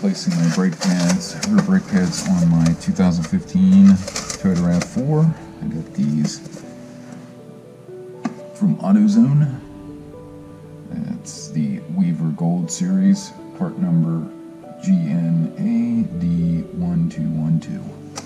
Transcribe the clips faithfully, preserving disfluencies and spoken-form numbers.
replacing my brake pads, rear brake pads on my two thousand fifteen Toyota RAV four. I got these from AutoZone. It's the Weaver Gold Series, part number G N A D one two one two.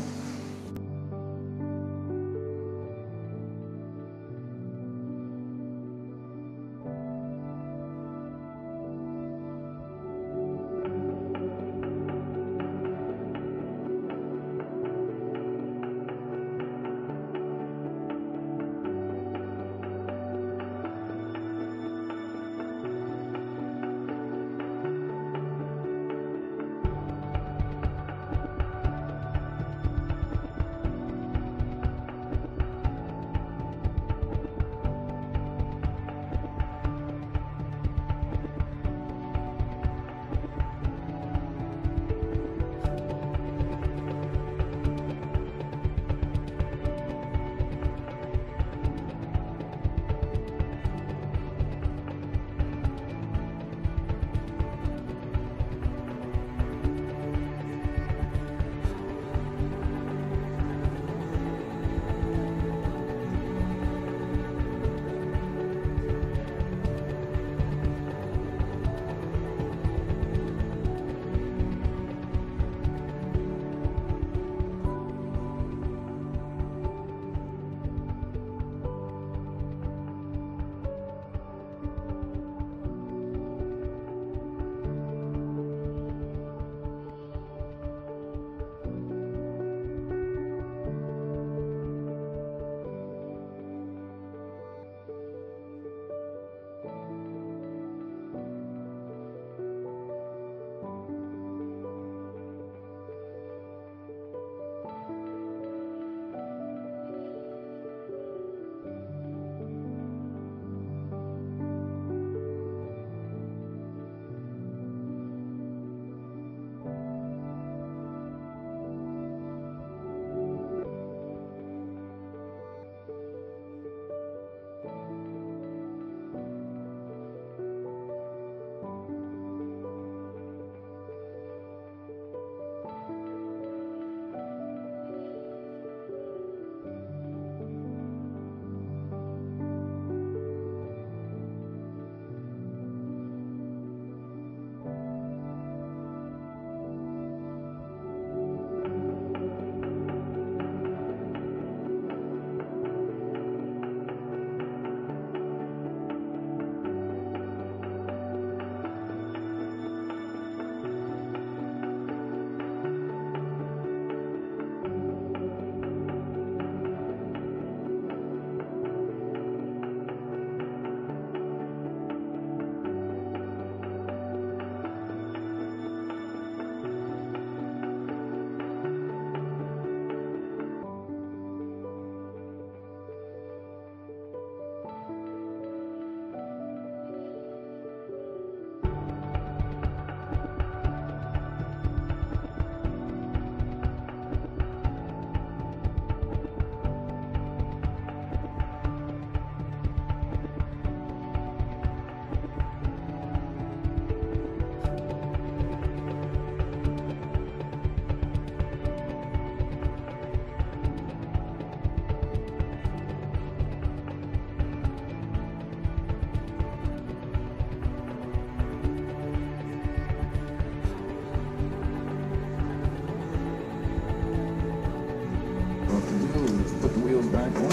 Put the wheels back on,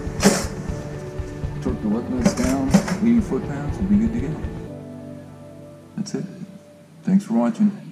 torque the work nuts down, eighty foot pounds, will be good to go. That's it. Thanks for watching.